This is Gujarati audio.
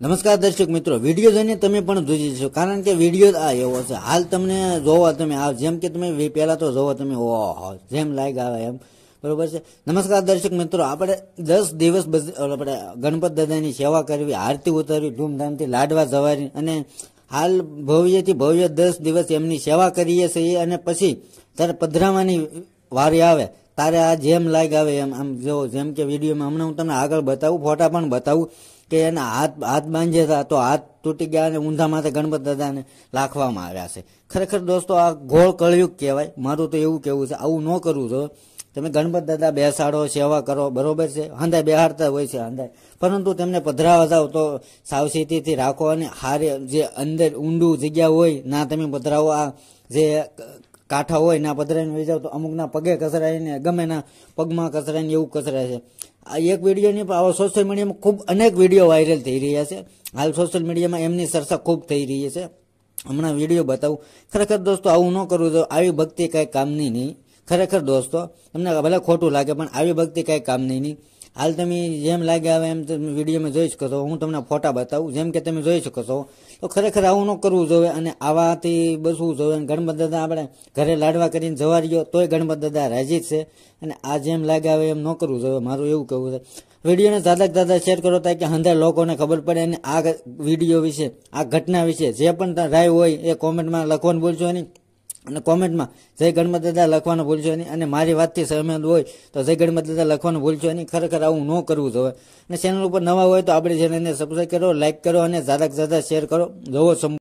નમસ્કાર દર્શક મિત્રો, વિડીયો જોઈને તમે પણ જોઈ જશો, કારણ કે વિડીયો આ એવો છે. હાલ તમને જોવા તમે આ જેમ કે તમે પહેલા તો જોવો તમે ઓહો જેમ લાઈક આવે એમ, બરોબર છે. નમસ્કાર દર્શક મિત્રો, આપણે 10 દિવસ આપણે ગણપત દાદાની સેવા કરવી, આરતી ઉતારવી, ધૂમધામથી લાડવા જવારી, અને હાલ ભવ્યથી ભવ્ય 10 દિવસ એમની સેવા કરીએ છીએ. અને પછી ત્યારે પધરાવાની વારી આવે તારે આ જેમ લાઈક આવે એમ આમ જો, જેમ કે વિડીયોમાં હમણાં હું તમને આગળ બતાવું, ફોટા પણ બતાવું કે એના હાથ બાંધ્યા હતા તો હાથ તૂટી ગયા અને ઊંધા માથે ગણપત દાદાને લાખવામાં આવ્યા છે. ખરેખર દોસ્તો આ ઘોળ કળયુગ કહેવાય. મારું તો એવું કહેવું છે, આવું ન કરવું જોઈએ. તમે ગણપત દાદા બેસાડો, સેવા કરો, બરોબર છે, હંધાય બેહાડતા હોય છે હંધાય, પરંતુ તેમને પધરાવા જાવ તો સાવચેતીથી રાખો. અને હારે જે અંદર ઊંડું જગ્યા હોય ના તમે પધરાવો, આ જે કાંઠા હોય ના પધરાઈને વહી જાવ તો અમુકના પગે કચરાઈને, ગમે ના પગમાં કચરાઈને એવું કચરાય છે. આ એક વિડીયોની પણ સોશિયલ મીડિયામાં ખૂબ અનેક વિડીયો વાયરલ થઈ રહ્યા છે. હાલ સોશિયલ મીડિયામાં એમની ચર્ચા ખૂબ થઈ રહી છે. હમણાં વિડીયો બતાવું. ખરેખર દોસ્તો આવું ન કરવું જોઈએ. આવી ભક્તિ કાંઈ કામની નહીં. ખરેખર દોસ્તો તમને ભલે ખોટું લાગે પણ આવી ભક્તિ કાંઈ કામની નહીં. હાલ તમે જેમ લાગે આવે એમ તમે વિડીયોમાં જોઈ શકો છો. હું તમને ફોટા બતાવું જેમ કે તમે જોઈ શકો છો. તો ખરેખર આવું ન કરવું જોઈએ અને આવાથી બસવું જોઈએ. ગણપત દાદા આપણે ઘરે લાડવા કરીને જવા રહ્યો તોય ગણપત દાદા રાજી જ છે. અને આ જેમ લાગે આવે એમ ન કરવું જોઈએ, મારું એવું કહેવું છે. વિડીયોને દાદા શેર કરો તાકે હંધાર લોકોને ખબર પડે. અને આ વિડીયો વિશે, આ ઘટના વિશે જે પણ રાય હોય એ કોમેન્ટમાં લખવાનું ભૂલશો નહીં. અને કોમેન્ટમાં જય ગણપત દાદા લખવાનું ભૂલશો નહીં. અને મારી વાતથી સહમત હોય તો જય ગણપત દાદા લખવાનું ભૂલશો નહીં. ખરેખર આવું ન કરવું જોઈએ. અને ચેનલ ઉપર નવા હોય તો આપણી ચેનલને સબસ્ક્રાઈબ કરો, લાઈક કરો અને જ્યાદા શેર કરો. જોવો